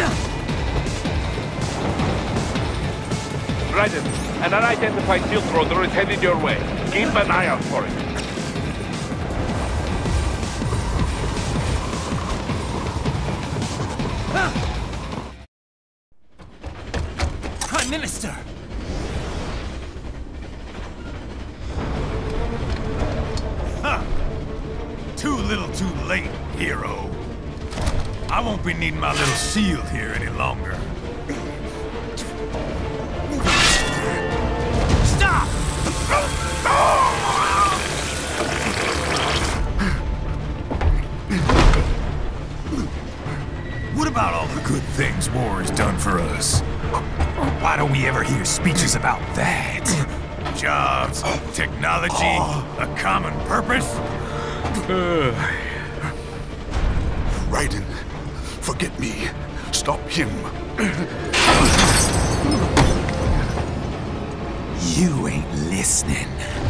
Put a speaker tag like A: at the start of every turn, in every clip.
A: Raiden, an unidentified shield rotor is headed your way. Keep an eye out for it.
B: Prime Minister!
C: Huh. Too little too late, hero. I won't be needing my little shield here any longer.
B: Stop!
C: What about all the good things war has done for us? Why don't we ever hear speeches about that? Jobs, technology, a common purpose?
D: Raiden, forget me. Stop him.
C: You ain't listening.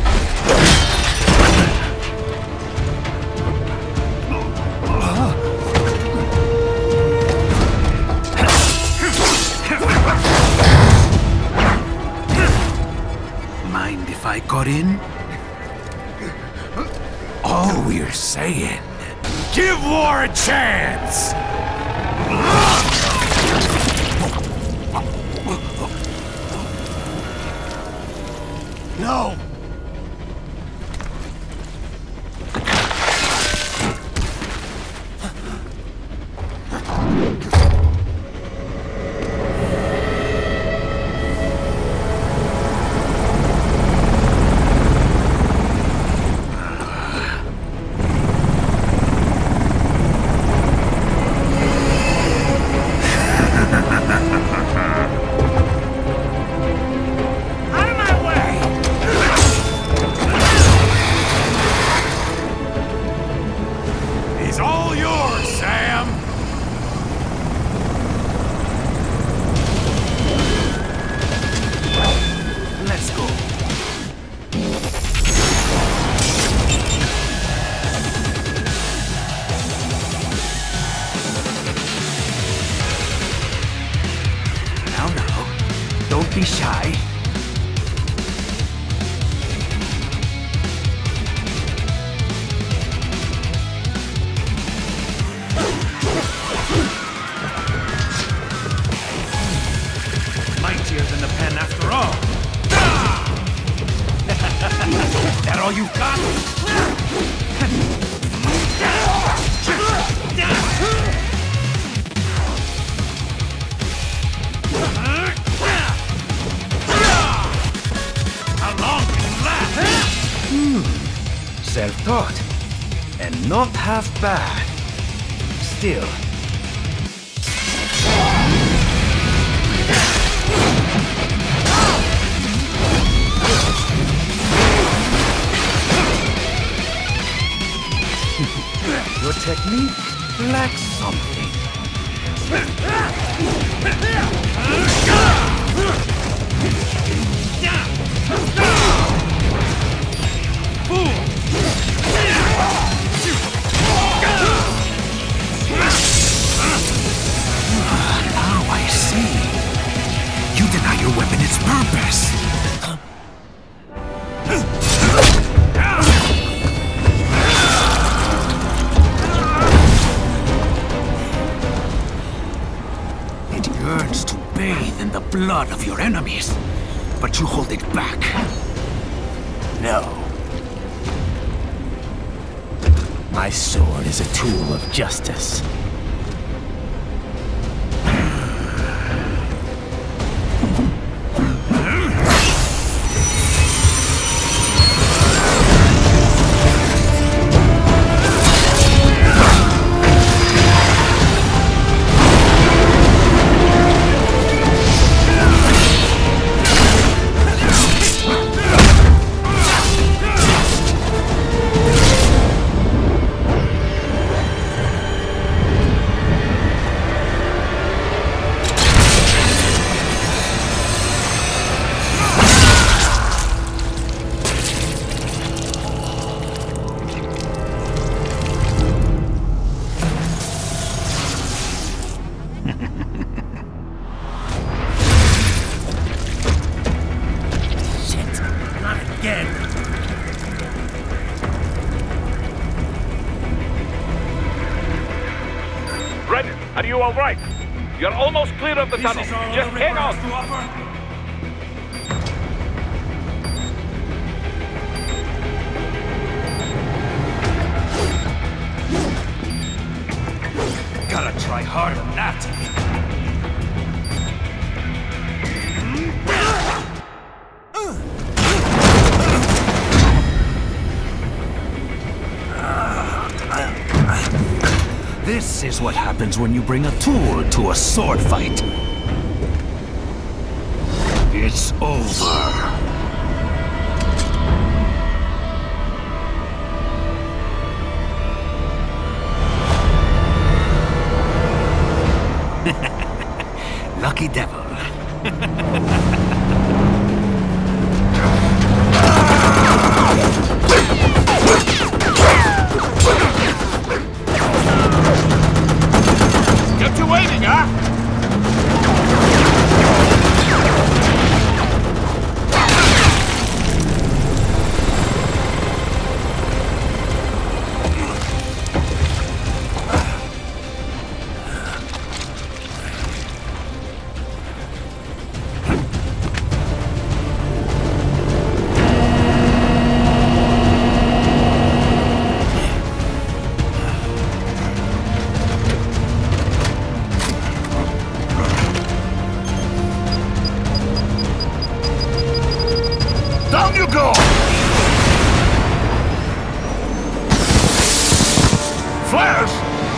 C: Mind if I got in? All we're saying, give war a chance!
D: No!
C: Don't be shy.
B: Mightier than the pen after all.
C: That all you got?
B: How long can you last?
E: Self-taught. And not half bad. Still. Your technique lacks something.
C: Now I see. You deny your weapon its purpose. It yearns to bathe in the blood of your enemies, but you hold it back. No.
E: My sword is a tool of justice.
A: Raiden, are you all right? You're almost clear of the tunnel.
B: This is all
A: Just
B: the
A: hang
B: Reaper
A: on.
B: has to offer? Gotta try harder than that.
E: This is what happens when you bring a tool to a sword fight. It's over. Lucky devil.
A: Get you waiting, huh?
C: Down you go! Flash!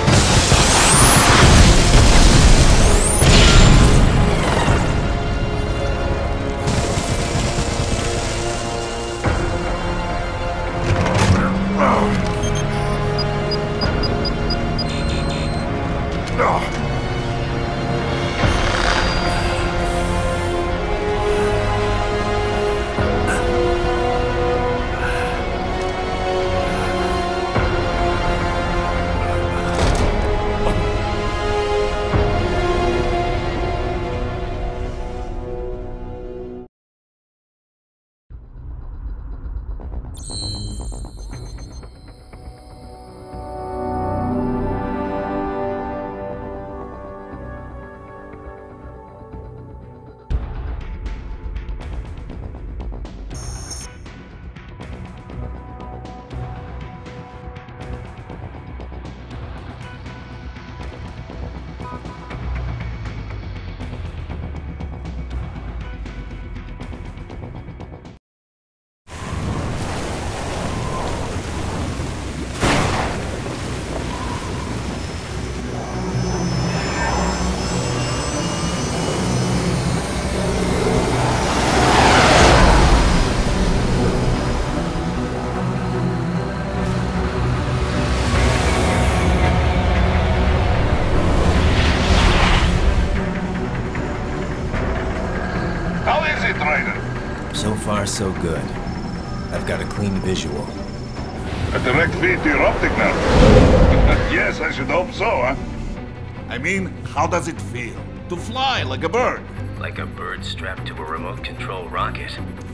A: How is it, Raiden?
E: So far, so good. I've got a clean visual.
A: A direct feed to your optic nerve. Yes, I should hope so, huh?
D: I mean, how does it feel? To fly like a bird?
F: Like a bird strapped to a remote control rocket.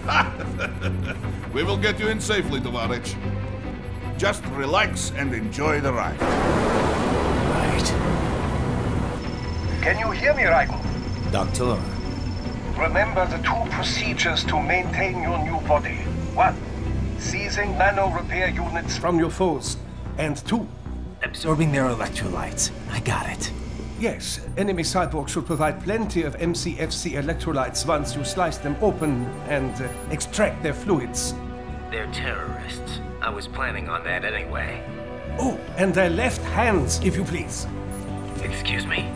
D: We will get you in safely, Tovarich. Just relax and enjoy the ride.
E: Right.
G: Can you hear me, Raiden?
E: Doctor.
G: Remember the two procedures to maintain your new body. 1. Seizing nano repair units
H: from your foes. And 2.
E: Absorbing their electrolytes. I got it.
H: Yes, enemy cyborgs should provide plenty of MCFC electrolytes once you slice them open and extract their fluids.
F: They're terrorists. I was planning on that anyway.
H: Oh, and their left hands, if you please.
F: Excuse me?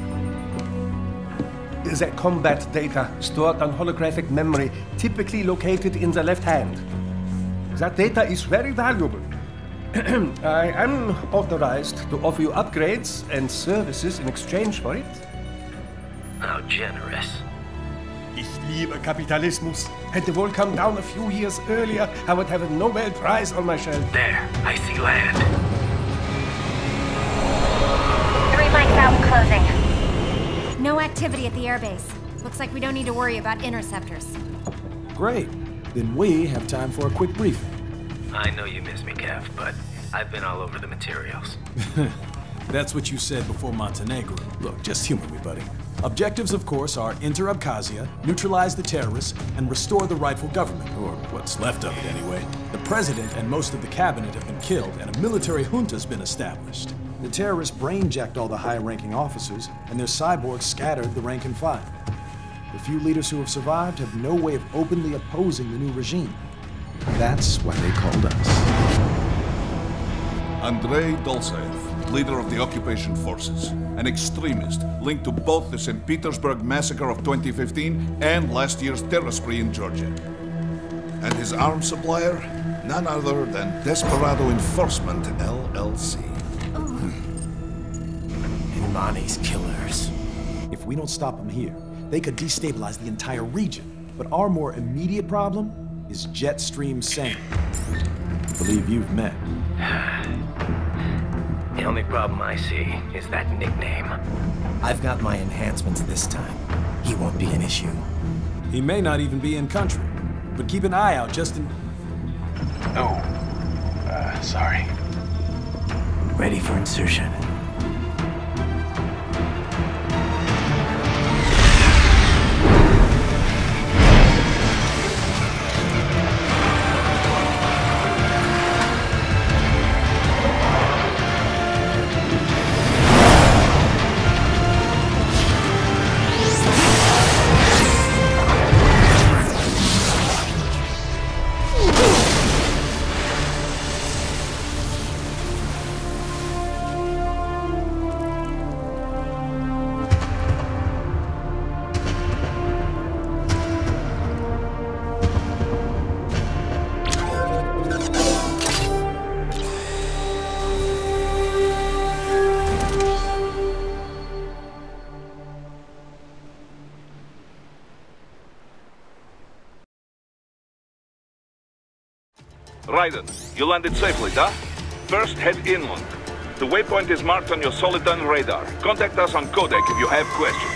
H: The combat data stored on holographic memory, typically located in the left hand. That data is very valuable. I am authorized to offer you upgrades and services in exchange for it.
F: How generous.
H: Ich liebe Kapitalismus. Had the wall come down a few years earlier, I would have a Nobel Prize on my shelf.
F: There, I see land.
I: 3 mics out and closing. No activity at the airbase. Looks like we don't need to worry about interceptors.
J: Great. Then we have time for a quick briefing.
F: I know you miss me, Kev, but I've been all over the materials.
J: That's what you said before Montenegro. Look, just humor me, buddy. Objectives, of course, are enter Abkhazia, neutralize the terrorists, and restore the rightful government, or what's left of it anyway. The president and most of the cabinet have been killed, and a military junta's been established. The terrorists brain-jacked all the high-ranking officers, and their cyborgs scattered the rank and file. The few leaders who have survived have no way of openly opposing the new regime. That's why they called us.
D: Andrei Dolzaev, leader of the occupation forces, an extremist linked to both the St. Petersburg massacre of 2015 and last year's terror spree in Georgia. And his arms supplier, none other than Desperado Enforcement, LLC.
J: Imani's killers. If we don't stop them here, they could destabilize the entire region. But our more immediate problem is Jetstream Sam. I believe you've met.
F: The only problem I see is that nickname.
K: I've got my enhancements this time. He won't be an issue.
J: He may not even be in country, but keep an eye out just in...
K: Sorry. Ready for insertion.
A: Raiden, you landed safely, huh? First, head inland. The waypoint is marked on your Soliton radar. Contact us on Codec if you have questions.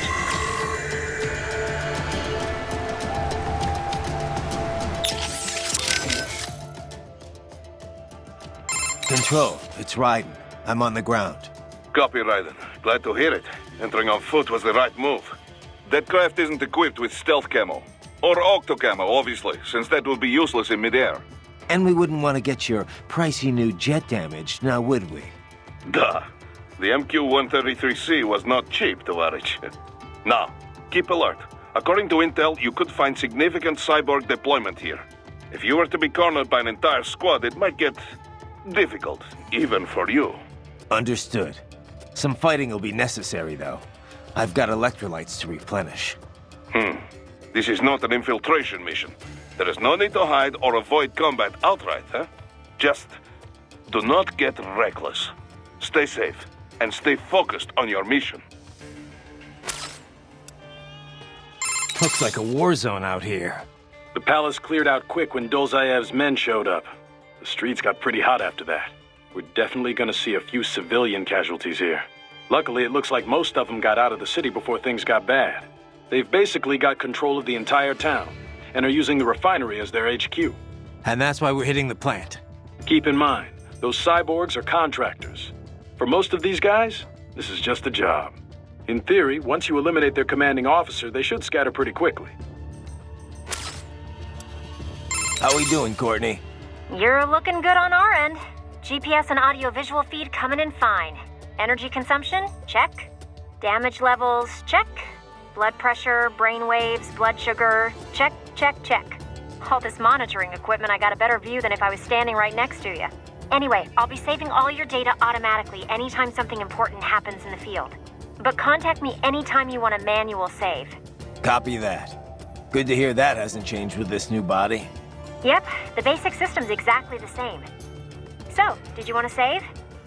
K: Control, it's Raiden. I'm on the ground.
A: Copy, Raiden. Glad to hear it. Entering on foot was the right move. That craft isn't equipped with stealth camo. Or octo camo, obviously, since that would be useless in midair.
K: And we wouldn't want to get your pricey new jet damaged, now would we?
A: Duh. The MQ-133C was not cheap, Tovarich. Now, keep alert. According to intel, you could find significant cyborg deployment here. If you were to be cornered by an entire squad, it might get difficult, even for you.
K: Understood. Some fighting will be necessary, though. I've got electrolytes to replenish.
A: This is not an infiltration mission. There is no need to hide or avoid combat outright, huh? Just do not get reckless. Stay safe and stay focused on your mission.
K: Looks like a war zone out here.
B: The palace cleared out quick when Dolzaev's men showed up. The streets got pretty hot after that. We're definitely gonna see a few civilian casualties here. Luckily, it looks like most of them got out of the city before things got bad. They've basically got control of the entire town, and are using the refinery as their HQ.
K: And that's why we're hitting the plant.
B: Keep in mind, those cyborgs are contractors. For most of these guys, this is just a job. In theory, once you eliminate their commanding officer, they should scatter pretty quickly.
K: How we doing, Courtney?
I: You're looking good on our end. GPS and audio-visual feed coming in fine. Energy consumption? Check. Damage levels? Check. Blood pressure, brain waves, blood sugar? Check, check, check. All this monitoring equipment, I got a better view than if I was standing right next to you. Anyway, I'll be saving all your data automatically anytime something important happens in the field. But contact me anytime you want a manual save.
K: Copy that. Good to hear that hasn't changed with this new body.
I: Yep, the basic system's exactly the same. So, did you want to save?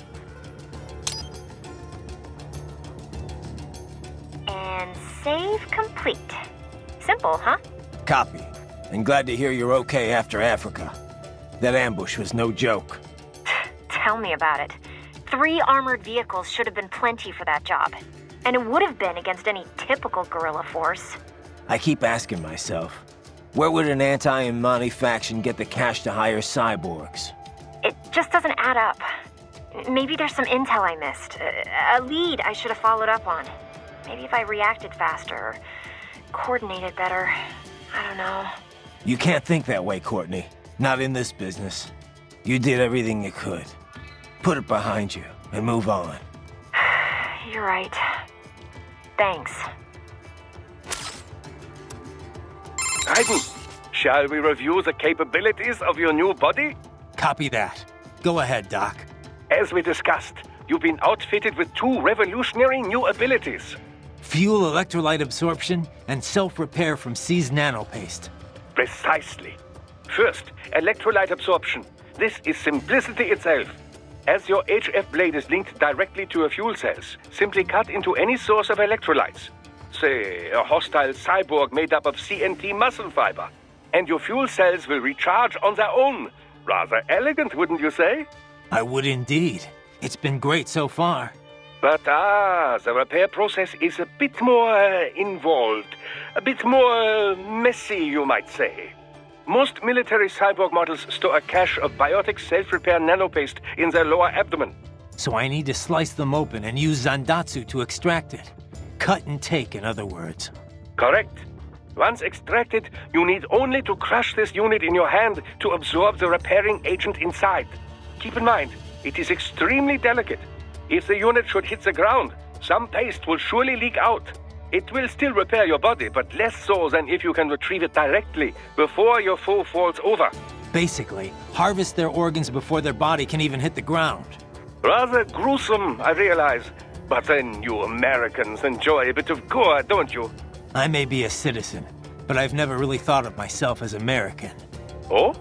I: And save complete. Simple, huh?
K: Copy. And glad to hear you're okay after Africa. That ambush was no joke.
I: Tell me about it. 3 armored vehicles should have been plenty for that job. And it would have been against any typical guerrilla force.
K: I keep asking myself, where would an anti-Imani faction get the cash to hire cyborgs?
I: It just doesn't add up. Maybe there's some intel I missed. A lead I should have followed up on. Maybe if I reacted faster, or coordinated better. I don't know.
K: You can't think that way, Courtney. Not in this business. You did everything you could. Put it behind you and move on.
I: You're right. Thanks.
G: Raiden, shall we review the capabilities of your new body?
K: Copy that. Go ahead, Doc.
G: As we discussed, you've been outfitted with 2 revolutionary new abilities.
K: Fuel electrolyte absorption and self-repair from C's nanopaste.
G: Precisely. First, electrolyte absorption. This is simplicity itself. As your HF blade is linked directly to your fuel cells, simply cut into any source of electrolytes. Say, a hostile cyborg made up of CNT muscle fiber. And your fuel cells will recharge on their own. Rather elegant, wouldn't you say?
K: I would indeed. It's been great so far.
G: But the repair process is a bit more involved. A bit more messy, you might say. Most military cyborg models store a cache of biotic self-repair nanopaste in their lower abdomen.
K: So I need to slice them open and use Zandatsu to extract it. Cut and take, in other words.
G: Correct. Once extracted, you need only to crush this unit in your hand to absorb the repairing agent inside. Keep in mind, it is extremely delicate. If the unit should hit the ground, some paste will surely leak out. It will still repair your body, but less so than if you can retrieve it directly before your foe falls over.
K: Basically, harvest their organs before their body can even hit the ground.
G: Rather gruesome, I realize. But then you Americans enjoy a bit of gore, don't you?
K: I may be a citizen, but I've never really thought of myself as American.
G: Oh?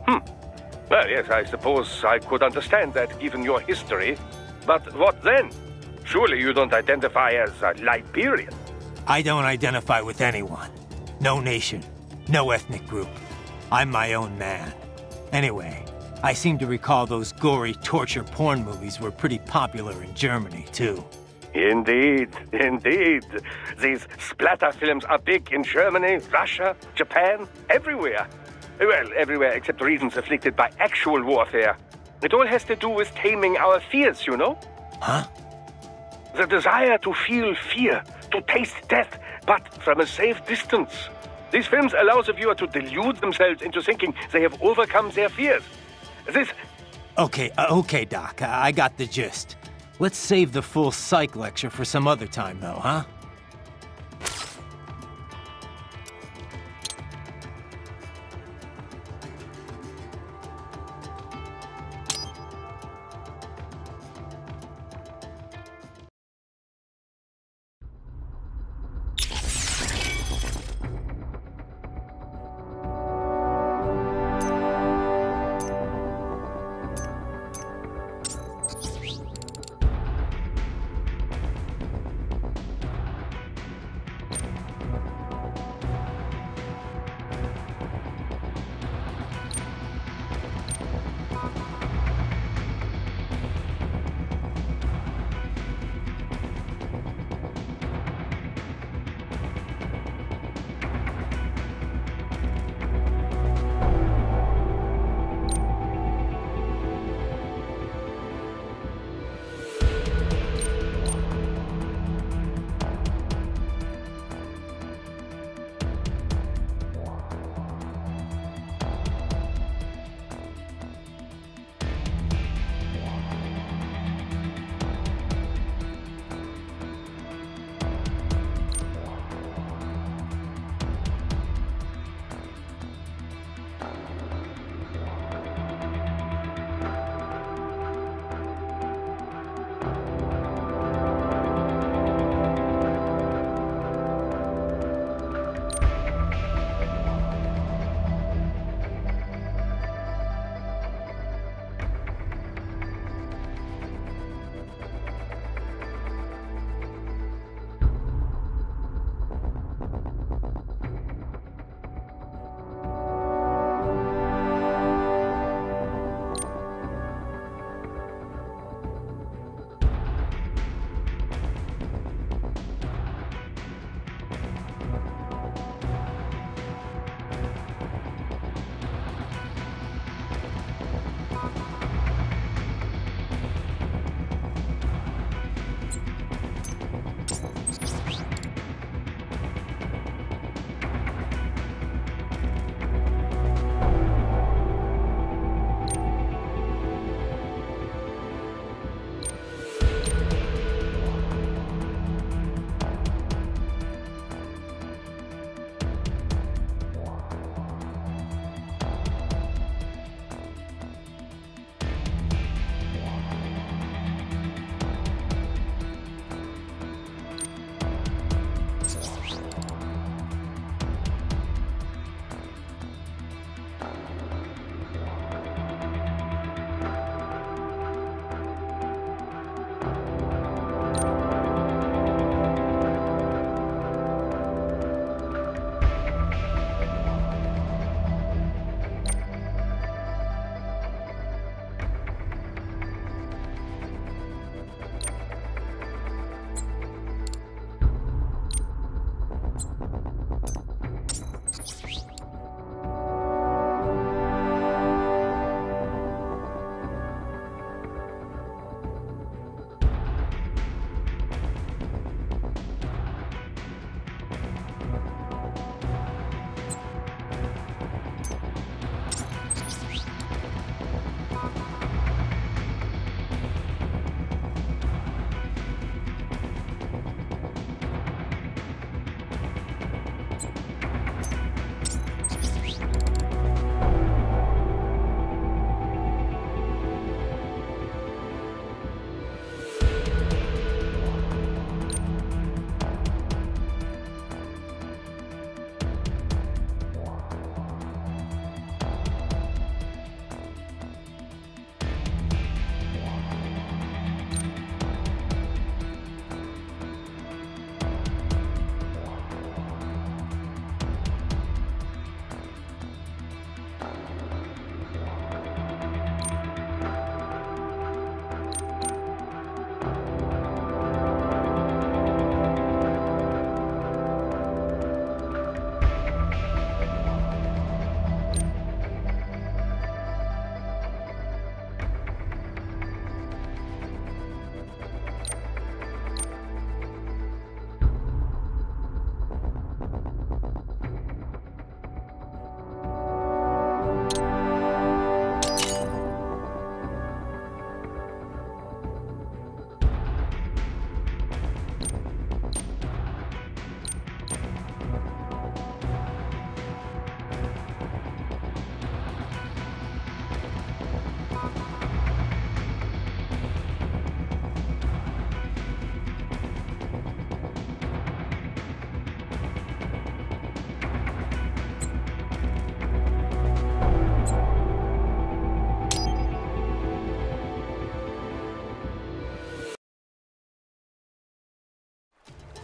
G: Well, yes, I suppose I could understand that given your history. But what then? Surely you don't identify as a Liberian.
K: I don't identify with anyone. No nation. No ethnic group. I'm my own man. Anyway, I seem to recall those gory torture porn movies were pretty popular in Germany, too.
G: Indeed, indeed. These splatter films are big in Germany, Russia, Japan, everywhere. Well, everywhere except regions afflicted by actual warfare. It all has to do with taming our fears, you know?
K: Huh?
G: The desire to feel fear, to taste death, but from a safe distance. These films allow the viewer to delude themselves into thinking they have overcome their fears. This...
K: Okay, Doc, I got the gist. Let's save the full psych lecture for some other time, though, huh?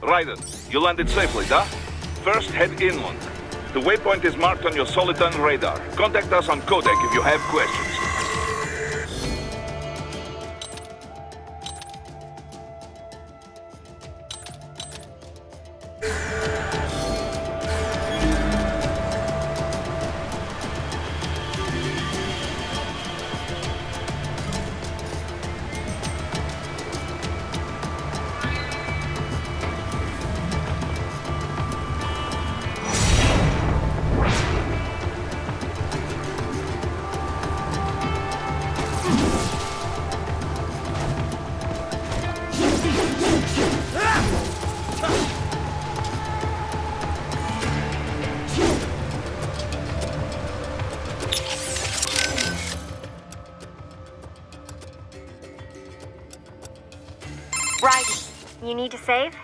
A: Raiden, you landed safely, da? First, head inland. The waypoint is marked on your Soliton radar. Contact us on codec if you have questions.
I: Raiden, you need to save?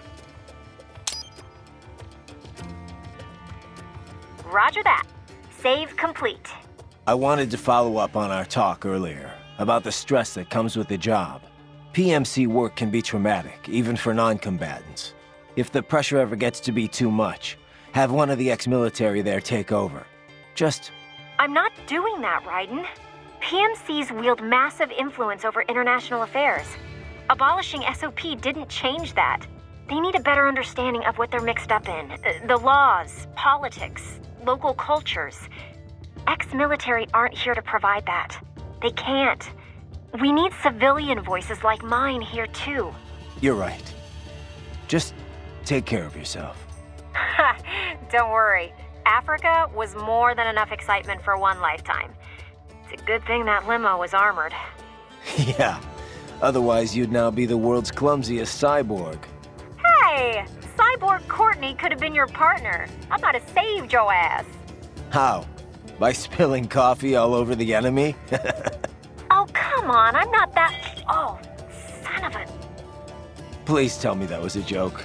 I: Roger that. Save complete.
K: I wanted to follow up on our talk earlier about the stress that comes with the job. PMC work can be traumatic, even for non-combatants. If the pressure ever gets to be too much, have one of the ex-military there take over. Just...
I: I'm not doing that, Raiden. PMCs wield massive influence over international affairs. Abolishing SOP didn't change that. They need a better understanding of what they're mixed up in. The laws, politics, local cultures. Ex-military aren't here to provide that. They can't. We need civilian voices like mine here too.
K: You're right. Just take care of yourself.
I: Don't worry. Africa was more than enough excitement for one lifetime. It's a good thing that limo was armored.
K: Yeah. Otherwise, you'd now be the world's clumsiest cyborg.
I: Hey! Cyborg Courtney could have been your partner. I might have saved your ass.
K: How? By spilling coffee all over the enemy?
I: Oh, come on. I'm not that... Oh, son of a...
K: Please tell me that was a joke.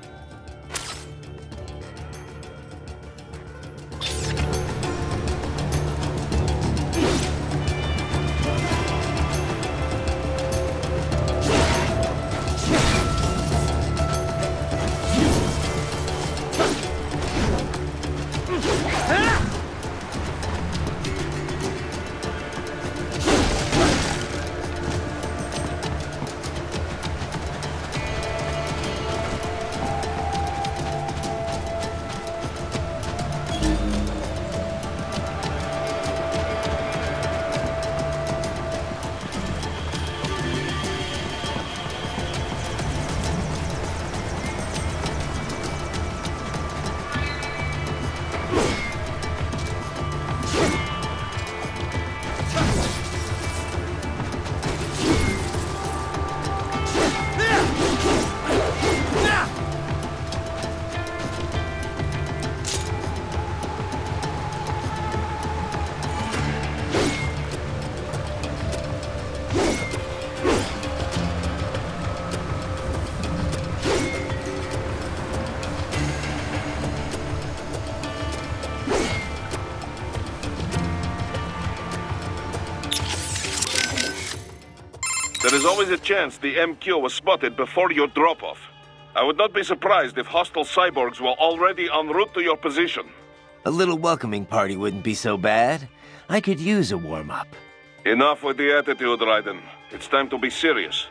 A: There is always a chance the MQ was spotted before your drop-off. I would not be surprised if hostile cyborgs were already en route to your position.
K: A little welcoming party wouldn't be so bad. I could use a warm-up.
A: Enough with the attitude, Raiden. It's time to be serious.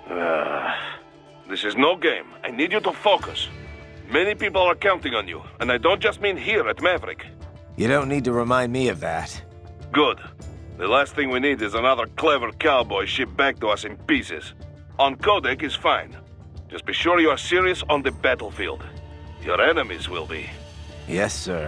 A: This is no game. I need you to focus. Many people are counting on you, and I don't just mean here at Maverick.
K: You don't need to remind me of that.
A: Good. The last thing we need is another clever cowboy shipped back to us in pieces. On codec is fine. Just be sure you are serious on the battlefield. Your enemies will be.
K: Yes, sir.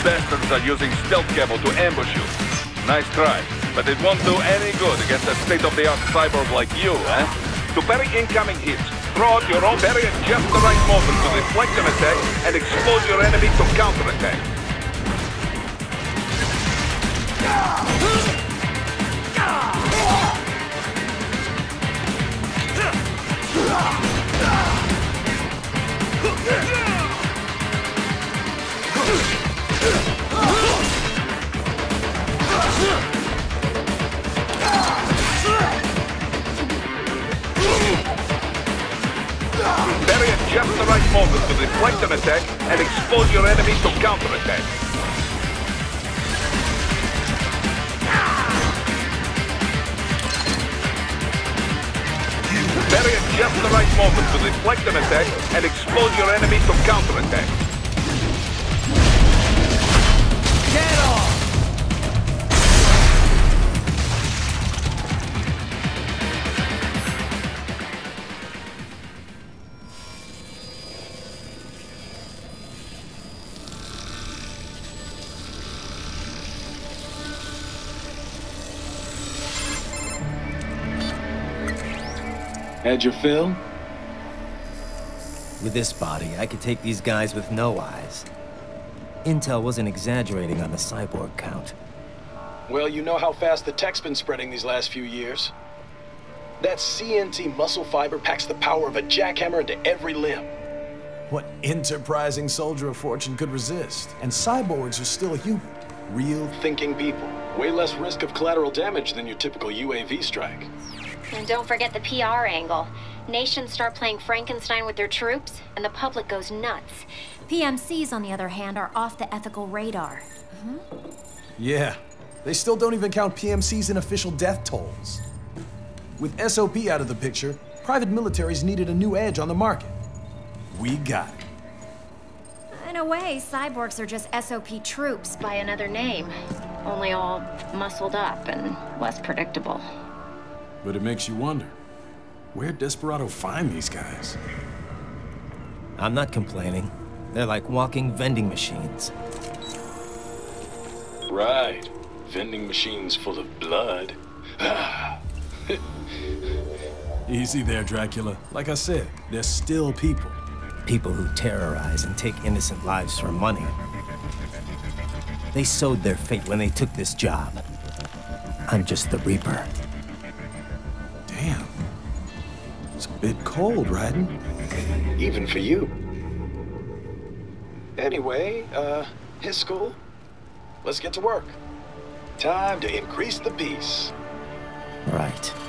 A: bastards are using stealth camo to ambush you. Nice try, but it won't do any good against a state-of-the-art cyborg like you, eh? To parry incoming hits, throw out your own barrier at just the right moment to deflect an attack and expose your enemy to counterattack. Parry at just the right moment to deflect an attack and expose your enemy to counterattack. Parry at just the right moment to deflect an attack and expose your enemy to counterattack.
E: Get off!
J: Had your fill?
L: With this body, I could take these guys with no eyes. Intel wasn't exaggerating on the cyborg count.
J: Well, you know how fast the tech's been spreading these last few years. That CNT muscle fiber packs the power of a jackhammer into every limb. What enterprising soldier of fortune could resist? And cyborgs are still human. Real thinking people. Way less risk of collateral damage than your typical UAV strike.
I: And don't forget the PR angle. Nations start playing Frankenstein with their troops, and the public goes nuts. PMCs, on the other hand, are off the ethical radar.
J: Yeah, they still don't even count PMCs in official death tolls. With SOP out of the picture, private militaries needed a new edge on the market. We got it.
I: In a way, cyborgs are just SOP troops by another name. Only all muscled up and less predictable.
J: But it makes you wonder, where'd Desperado find these guys?
L: I'm not complaining. They're like walking vending machines.
J: Right. Vending machines full of blood. Easy there, Dracula. Like I said, they're still people.
L: People who terrorize and take innocent lives for money. They sowed their fate when they took this job. I'm just the Reaper.
J: Damn. It's a bit cold, Raiden. Even for you. Anyway, his school. Let's get to work. Time to increase the peace.
L: Right.